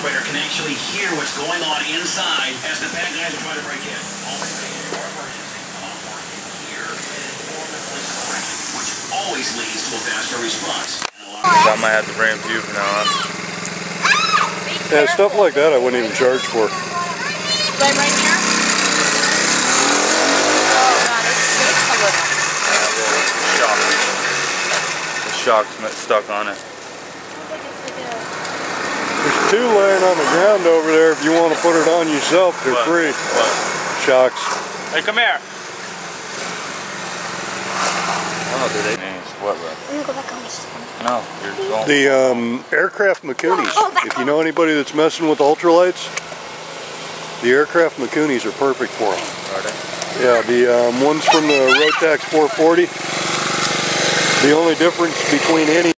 operator can actually hear what's going on inside as the bad guys are trying to break in. Which always leads to a faster response. I might have to bring him to you from now on. Yeah, stuff like that I wouldn't even charge for. Right here? Oh god, it shakes a little. The shock's stuck on it. There's two laying on the ground over there if you want to put it on yourself. They're free. What? Shocks. Hey, come here. Oh, do they? What, bro? I'm gonna go back on this. No, you're going. The aircraft Macoonies. If you know anybody that's messing with ultralights, the aircraft Macoonies are perfect for them. Are they? Yeah, the ones from the Rotax 440. The only difference between any